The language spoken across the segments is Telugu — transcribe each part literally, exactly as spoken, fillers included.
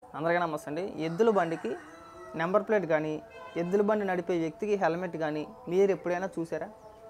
అందరికీ నమస్తే అండి. ఎద్దుల బండికి నెంబర్ ప్లేట్ కానీ ఎద్దుల బండి నడిపే వ్యక్తికి హెల్మెట్ కానీ మీరు ఎప్పుడైనా చూసారా?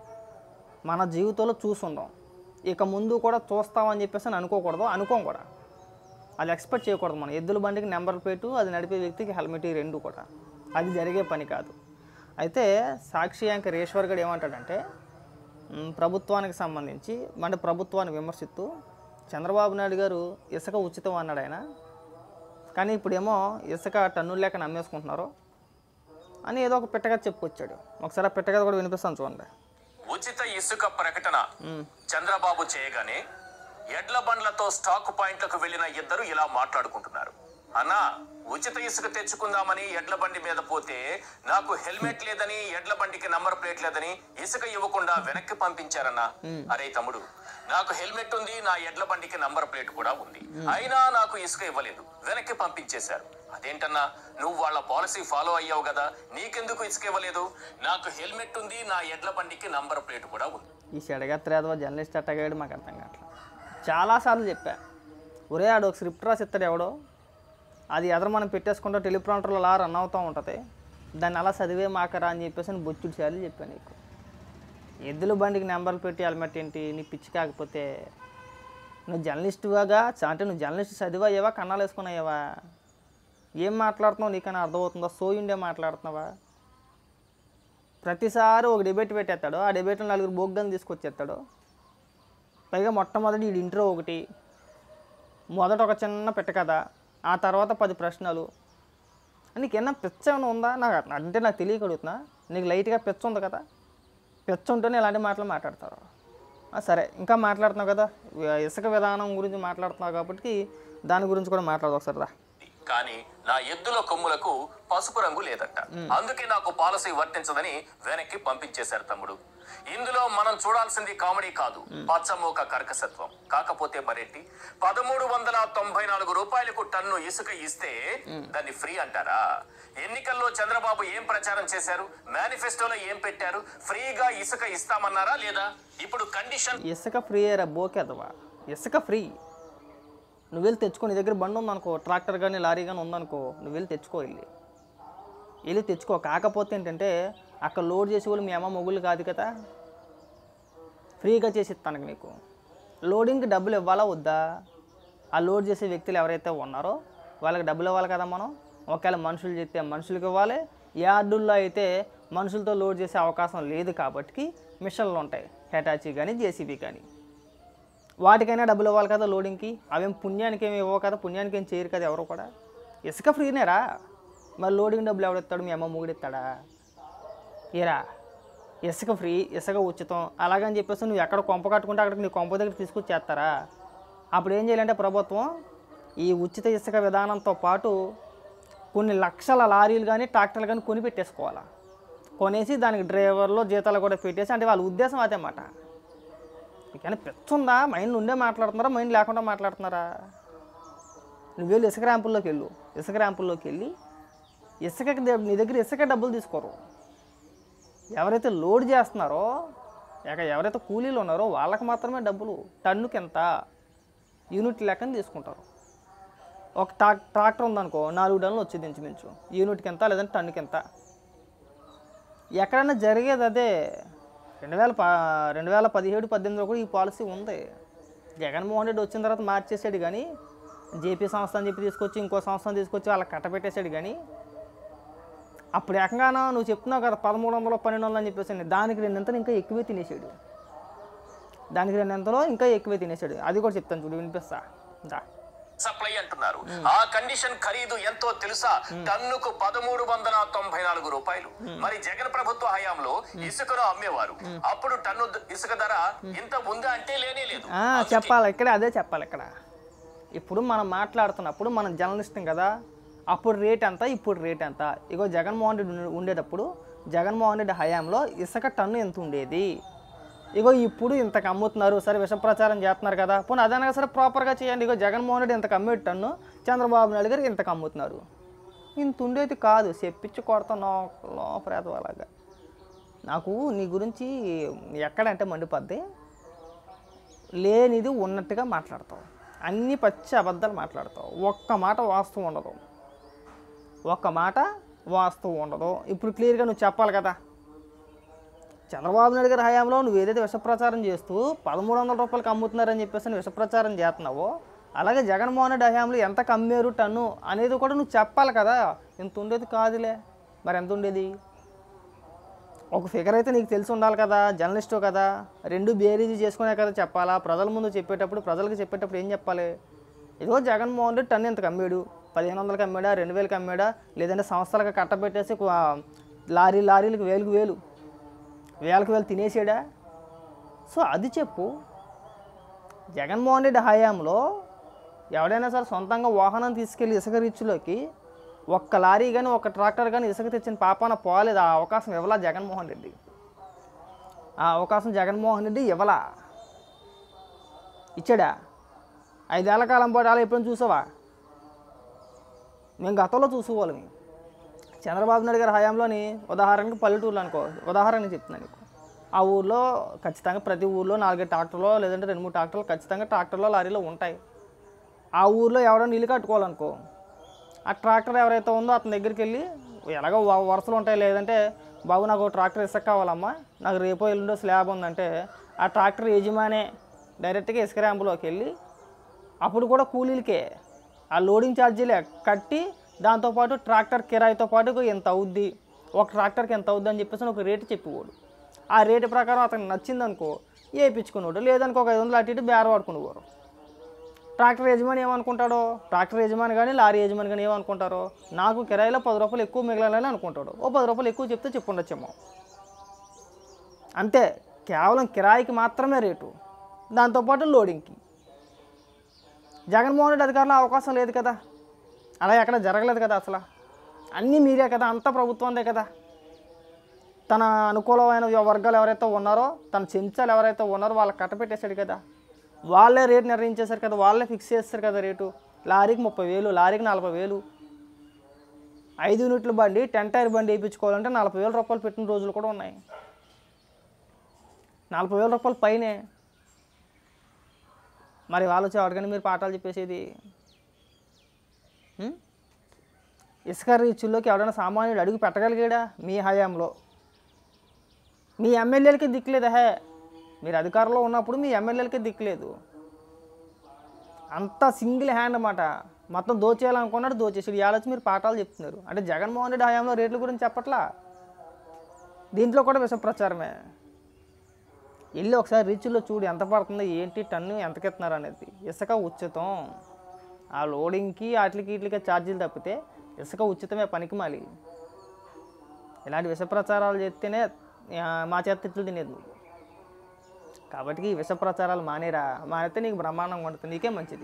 మన జీవితంలో చూసుందాం, ఇక ముందు కూడా చూస్తామని చెప్పేసి అని అనుకోకూడదు, అనుకోం కూడా, అది ఎక్స్పెక్ట్ చేయకూడదు. మనం ఎద్దుల బండికి నెంబర్ ప్లేటు, అది నడిపే వ్యక్తికి హెల్మెట్, ఈ రెండు కూడా అది జరిగే పని కాదు. అయితే సాక్షి యాంకర్ ఈశ్వర్ గడు ఏమంటాడంటే, ప్రభుత్వానికి సంబంధించి అంటే ప్రభుత్వాన్ని విమర్శిస్తూ చంద్రబాబు నాయుడు గారు ఇసుక ఉచితం అన్నాడు ఆయన, కానీ ఇప్పుడేమో ఇసుక టన్నులు లేక నమ్మేసుకుంటున్నారు అని ఏదో ఒక పిట్టగా చెప్పుకొచ్చాడు. ఒకసారి ఆ పిట్టగా కూడా వినిపిస్తాను చూడండి. ఉచిత ఇసుక ప్రకటన చంద్రబాబు చేయగానే ఎడ్ల బండ్లతో స్టాక్ పాయింట్లకు వెళ్లిన ఇద్దరు ఇలా మాట్లాడుకుంటున్నారు. అన్నా, ఉచిత ఇసుక తెచ్చుకుందామని ఎడ్ల బండి మీద పోతే నాకు హెల్మెట్ లేదని, ఎడ్ల బండికి నంబర్ ప్లేట్ లేదని ఇసుక ఇవ్వకుండా వెనక్కి పంపించారన్నా. అరే తమ్ముడు, నాకు హెల్మెట్ ఉంది, నా ఎడ్ల బండికి నంబర్ ప్లేట్ కూడా ఉంది, అయినా నాకు ఇసుక ఇవ్వలేదు, వెనక్కి పంపించేశారు. అదేంటన్నా, నువ్వు వాళ్ళ పాలసీ ఫాలో అయ్యావు కదా, నీకెందుకు ఇసుక ఇవ్వలేదు? నాకు హెల్మెట్ ఉంది, నా ఎడ్ల బండికి నంబర్ ప్లేట్ కూడా ఉంది. ఈ చెడగత్రేదో జర్నలిస్ట్ అట్టగాడు మాకు అర్థం కావట్లా. చాలాసార్లు చెప్పా, ఒరే ఆడు ఒక స్క్రిప్ట్ రాసి ఇస్తాడు ఎవడో, అది ఎదరు మనం పెట్టేసుకుంటూ టెలిప్రాంటర్లో అలా రన్ అవుతూ ఉంటుంది, దాన్ని అలా చదివే మాకరా అని చెప్పేసి నేను బొచ్చుడు సార్లు చెప్పాను నీకు. ఎద్దుల బండికి నెంబర్లు పెట్టి హెల్మెట్ ఏంటి నీ పిచ్చి? కాకపోతే నువ్వు జర్నలిస్టుగా అంటే నువ్వు జర్నలిస్ట్ చదివయ్యావా, కన్నాలు వేసుకున్నావా? ఏం మాట్లాడుతున్నావు నీకన్నా అర్థమవుతుందా? సోయుండే మాట్లాడుతున్నావా? ప్రతిసారి ఒక డిబేట్ పెట్టేస్తాడు, ఆ డిబేట్లో నలుగురు బోగ్గాన్ని తీసుకొచ్చేస్తాడు. పైగా మొట్టమొదటి ఈ ఇంట్రో ఒకటి, మొదట ఒక చిన్న పెట్ట కదా, ఆ తర్వాత పది ప్రశ్నలు. నీకు ఏమన్నా పిచ్చ ఏమైనా ఉందా? నాకు అంటే నాకు తెలియకడుగుతున్నా. నీకు లైట్గా పిచ్చ ఉంది కదా, పిచ్చ ఉంటేనే ఇలాంటి మాటలు మాట్లాడతారు. సరే, ఇంకా మాట్లాడుతున్నావు కదా, ఇసుక విధానం గురించి మాట్లాడుతున్నావు కాబట్టి దాని గురించి కూడా మాట్లాడదు ఒకసారి రా. కానీ నా ఎద్దుల కొమ్ములకు పసుపు రంగు లేదట, అందుకే నాకు పాలసీ వర్తించదని వెనక్కి పంపించేశారు తమ్ముడు. ఇందులో మనం చూడాల్సింది కామెడీ కాదు, పచ్చమోక కర్కసత్వం. కాకపోతే మరేంటి, పదమూడు వందల తొంభై నాలుగు రూపాయలకు టన్ను ఇసుక ఇస్తే దాన్ని ఫ్రీ అంటారా? ఎన్నికల్లో చంద్రబాబు ఏం ప్రచారం చేశారు, మేనిఫెస్టోలో ఏం పెట్టారు? ఫ్రీగా ఇసుక ఇస్తామన్నారా లేదా? ఇప్పుడు కండిషన్ ఇసుక ఫ్రీ రా బోకేదవా, ఇసుక ఫ్రీ. నువ్వు వెళ్ళి తెచ్చుకో, నీ దగ్గర బండి ఉందనుకో, ట్రాక్టర్ కానీ లారీ కానీ ఉందనుకో, నువ్వు వెళ్ళి తెచ్చుకో, వెళ్ళి వెళ్ళి తెచ్చుకో. కాకపోతే ఏంటంటే అక్కడ లోడ్ చేసే వాళ్ళు మీ అమ్మ మొగుళ్ళు కాదు కదా, ఫ్రీగా చేసి ఇస్తాను నీకు. లోడింగ్కి డబ్బులు ఇవ్వాలా వద్దా? ఆ లోడ్ చేసే వ్యక్తులు ఎవరైతే ఉన్నారో వాళ్ళకి డబ్బులు ఇవ్వాలి కదా మనం. ఒకవేళ మనుషులు చేస్తే మనుషులకి ఇవ్వాలి, యార్డుల్లో అయితే మనుషులతో లోడ్ చేసే అవకాశం లేదు కాబట్టి మిషన్లు ఉంటాయి, హెటాచీ కానీ జేసీబీ కానీ, వాటికైనా డబ్బులు ఇవ్వాలి కదా లోడింగ్కి. అవేం పుణ్యానికి ఏమి ఇవ్వవు కదా, పుణ్యానికి ఏం చేయరు కదా ఎవరు కూడా. ఇసుక ఫ్రీనేరా, మరి లోడింగ్ డబ్బులు ఎవడెత్తాడు? మీ అమ్మ మూడు ఇస్తాడా? ఏరా, ఇసుక ఫ్రీ, ఇసుక ఉచితం అలాగని చెప్పేసి నువ్వు ఎక్కడ కొంప కట్టుకుంటే అక్కడికి నీ కొంప దగ్గర తీసుకొచ్చి చేస్తారా? అప్పుడు ఏం చేయాలంటే ప్రభుత్వం ఈ ఉచిత ఇసుక విధానంతో పాటు కొన్ని లక్షల లారీలు కానీ ట్రాక్టర్లు కానీ కొని పెట్టేసుకోవాలా. కొనేసి దానికి డ్రైవర్లు జీతాలు కూడా పెట్టేసి, అంటే వాళ్ళ ఉద్దేశం అదే అన్నమాట. కానీ పెచ్చుందా? మైండ్ ఉండే మాట్లాడుతున్నారా, మైండ్ లేకుండా మాట్లాడుతున్నారా? నువ్వు వెళ్ళి ఇసుక ర్యాంపుల్లోకి వెళ్ళు, ఇసుక ర్యాంపుల్లోకి వెళ్ళి ఇసుకకి నీ దగ్గర ఇసుక డబ్బులు తీసుకోరు. ఎవరైతే లోడ్ చేస్తున్నారో, ఇక ఎవరైతే కూలీలు ఉన్నారో వాళ్ళకి మాత్రమే డబ్బులు. టన్నుకి ఎంత యూనిట్ లెక్కని తీసుకుంటారు. ఒక ట్రా ట్రాక్టర్ ఉందనుకో, నాలుగు టన్నులు వచ్చేది ఇంచుమించు, యూనిట్కి ఎంత లేదంటే టన్నుకి ఎంత. ఎక్కడైనా జరిగేది అదే. రెండు వేల ప రెండు వేల పదిహేడు పద్దెనిమిదిలో కూడా ఈ పాలసీ ఉంది. జగన్మోహన్ రెడ్డి వచ్చిన తర్వాత మార్చేసాడు కానీ, జేపీ సంస్థ అని చెప్పి తీసుకొచ్చి ఇంకో సంస్థను తీసుకొచ్చి వాళ్ళకి కట్టబెట్టేశాడు. కానీ అప్పుడు ఏకంగా నువ్వు చెప్తున్నావు కదా పదమూడు వందలు పన్నెండు వందలు అని చెప్పేసి, దానికి రెండింతలు ఇంకా ఎక్కువే తినేసాడు. దానికి రెండింతలో ఇంకా ఎక్కువే తినేసాడు. అది కూడా చెప్తాను చూడు, వినిపిస్తా దా. సప్లై అంటున్నారు. ఆ కండిషన్ ఖరీదు ఎంతో తెలుసా? టన్నుకు పదమూడు వందల తొంభై నాలుగు రూపాయలు. మరి జగన్ ప్రభుత్వ హయాంలో ఇసుకను అమ్మేవారు, అప్పుడు టన్ను ఇసుక ధర ఇంత ఉందా అంటే లేనే లేదు. చెప్పాలి ఇక్కడ, అదే చెప్పాలి ఇక్కడ. ఇప్పుడు మనం మాట్లాడుతున్నప్పుడు మనం జర్నలిస్టం కదా, అప్పుడు రేట్ ఎంత, ఇప్పుడు రేట్ ఎంత. ఇగో జగన్మోహన్ రెడ్డి ఉండేటప్పుడు, జగన్మోహన్ రెడ్డి హయాంలో ఇసుక టన్ను ఎంత ఉండేది, ఇగో ఇప్పుడు ఇంతకు అమ్ముతున్నారు. సరే విష ప్రచారం చేస్తున్నారు కదా, పోనీ అదనగా సరే ప్రాపర్గా చేయండి. ఇగో జగన్మోహన్ రెడ్డి ఇంతకు అమ్మేటి టన్ను, చంద్రబాబు నాయుడు గారు ఇంతకు అమ్ముతున్నారు. ఇంత ఉండేది కాదు, చెప్పించి కొడతాం లోపరేత అలాగా. నాకు నీ గురించి ఎక్కడంటే మండిపోద్ది, లేనిది ఉన్నట్టుగా మాట్లాడతావు, అన్ని పచ్చి అబద్ధాలు మాట్లాడతావు, ఒక్క మాట వాస్తవం ఉండదు. ఒక్క మాట వాస్తవం ఉండదు. ఇప్పుడు క్లియర్గా నువ్వు చెప్పాలి కదా. చంద్రబాబు నాయుడు గారి హయాంలో నువ్వు ఏదైతే విష ప్రచారం చేస్తూ పదమూడు వందల రూపాయలకి అమ్ముతున్నారని చెప్పేసి విష ప్రచారం చేస్తున్నావో, అలాగే జగన్మోహన్ రెడ్డి హయాంలో ఎంత కమ్మేరు టన్ను అనేది కూడా నువ్వు చెప్పాలి కదా. ఎంత ఉండేది కాదులే, మరి ఎంత ఉండేది? ఒక ఫిగర్ అయితే నీకు తెలిసి ఉండాలి కదా, జర్నలిస్టు కదా. రెండు బేరీజీ చేసుకునే కదా చెప్పాలా. ప్రజల ముందు చెప్పేటప్పుడు, ప్రజలకు చెప్పేటప్పుడు ఏం చెప్పాలి? ఇదిగో జగన్మోహన్ రెడ్డి టన్ను ఎంత కమ్మాడు, పదిహేను వందలకి అమ్మాడా, రెండు వేలకి అమ్మాడా, లేదంటే సంస్థలకు కట్టబెట్టేసి లారీ లారీలకు వేలకు వేలు వేలకు వేలు తినేసాడా? సో అది చెప్పు. జగన్మోహన్ రెడ్డి హయాంలో ఎవడైనా సరే సొంతంగా వాహనం తీసుకెళ్ళి ఇసుక రీచ్లోకి ఒక్క లారీ కానీ ఒక్క ట్రాక్టర్ కానీ ఇసుక తెచ్చిన పాపాన పోలేదు. ఆ అవకాశం ఇవ్వలా జగన్మోహన్ రెడ్డి. ఆ అవకాశం జగన్మోహన్ రెడ్డి ఇవ్వలా. ఇచ్చాడా? ఐదేళ్ల కాలం పాటు అలా ఎప్పుడైనా చూసావా? మేము గతంలో చూసుకోవాలి. చంద్రబాబు నాయుడు గారి హయాంలోని ఉదాహరణకి పల్లెటూరులో అనుకో, ఉదాహరణకి చెప్తున్నాను నీకు. ఆ ఊర్లో ఖచ్చితంగా ప్రతి ఊర్లో నాలుగైదు ట్రాక్టర్లో లేదంటే రెండు మూడు ట్రాక్టర్లు ఖచ్చితంగా ట్రాక్టర్లో లారీలో ఉంటాయి. ఆ ఊర్లో ఎవరైనా ఇల్లు కట్టుకోవాలనుకో, ఆ ట్రాక్టర్ ఎవరైతే ఉందో అతని దగ్గరికి వెళ్ళి ఎలాగో వరుసలు ఉంటాయి. లేదంటే బాబు నాకు ట్రాక్టర్ ఇసుక కావాలమ్మా, నాకు రేపో ఎల్లుండో స్లాబ్ ఉందంటే ఆ ట్రాక్టర్ యజమానే డైరెక్ట్గా ఇసుక ర్యాంపులోకి వెళ్ళి అప్పుడు కూడా కూలీలకే ఆ లోడింగ్ ఛార్జీలే కట్టి దాంతోపాటు ట్రాక్టర్ కిరాయితో పాటు ఎంత అవుద్ది, ఒక ట్రాక్టర్కి ఎంత అవుద్ది అని చెప్పేసి ఒక రేటు చెప్పేవాడు. ఆ రేటు ప్రకారం అతనికి నచ్చిందనుకో వేయించుకునేవాడు, లేదనుకో ఒక ఐదు వందలు అటు ఇటు బేరం వాడుకునేవారు. ట్రాక్టర్ యజమాని ఏమనుకుంటాడో, ట్రాక్టర్ యజమాని కానీ లారీ యజమాని కానీ ఏమనుకుంటారో, నాకు కిరాయిలో పది రూపాయలు ఎక్కువ మిగలాలని అనుకుంటాడు. ఓ పది రూపాయలు ఎక్కువ చెప్తే చెప్పుండొచ్చేమో, అంతే. కేవలం కిరాయికి మాత్రమే రేటు, దాంతోపాటు లోడింగ్కి. జగన్మోహన్ రెడ్డి అధికారులు అవకాశం లేదు కదా, అలా ఎక్కడ జరగలేదు కదా. అసలు అన్నీ మీరే కదా, అంతా ప్రభుత్వందే కదా. తన అనుకూలమైన వర్గాలు ఎవరైతే ఉన్నారో, తన చెంచాలు ఎవరైతే ఉన్నారో వాళ్ళకి కట్టపెట్టేశాడు కదా. వాళ్ళే రేటు నిర్ణయించేశారు కదా, వాళ్ళే ఫిక్స్ చేస్తారు కదా రేటు. లారీకి ముప్పై వేలు, లారీకి నలభై వేలు. ఐదు యూనిట్ల బండి, టెన్ టైర్ బండి వేయించుకోవాలంటే నలభై వేల రూపాయలు పెట్టిన రోజులు కూడా ఉన్నాయి. నలభై వేల రూపాయలు పైనే. మరి వాళ్ళు వచ్చి ఎవరికైనా మీరు పాఠాలు చెప్పేసేది? ఇసుక రీచుల్లోకి ఎవడైనా సామాన్యుడు అడుగు పెట్టగలిగాడా మీ హయాంలో? మీ ఎమ్మెల్యేలకి దిక్కులేదు. హే, మీరు అధికారంలో ఉన్నప్పుడు మీ ఎమ్మెల్యేలకి దిక్కులేదు. అంతా సింగిల్ హ్యాండ్ అన్నమాట. మొత్తం దోచేయాలనుకున్నాడు, దోచేసాడు. ఇవాళ వచ్చి మీరు పాఠాలు చెప్తున్నారు అంటే జగన్మోహన్ రెడ్డి హయాంలో రేట్ల గురించి చెప్పట్లా. దీంట్లో కూడా విష ప్రచారమే. వెళ్ళి ఒకసారి రీచ్లో చూడు ఎంత పడుతుంది, ఏంటి టన్ను ఎంతకెత్తున్నారు అనేది. ఇసుక ఉచితం. ఆ లోడింగ్కి వాటికి వీటికి ఛార్జీలు తప్పితే ఇసుక ఉచితమే, పనికిమాలి. ఇలాంటి విష ప్రచారాలు చేస్తేనే మా చేత తిట్లు తినేది నువ్వు. కాబట్టి ఈ విష ప్రచారాలు మానేరా. మానేస్తే నీకు బ్రహ్మాండంగా ఉంటుంది, నీకే మంచిది.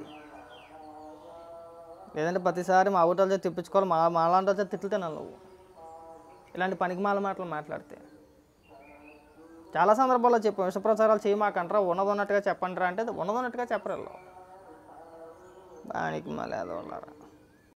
లేదంటే ప్రతిసారి మా ఊటల చేత తిప్పించుకోవాలి, మా మాలాంటి చేత తిట్లు తినాలి నువ్వు ఇలాంటి పనికిమాల మాటలు మాట్లాడితే. చాలా సందర్భాల్లో చెప్పాం, విష ప్రచారాలు చేయమాకంటారా, ఉన్నదన్నట్టుగా చెప్పండిరా అంటే ఉన్నదన్నట్టుగా చెప్పరు. దానికి మళ్ళీ అదోళ్ళారా.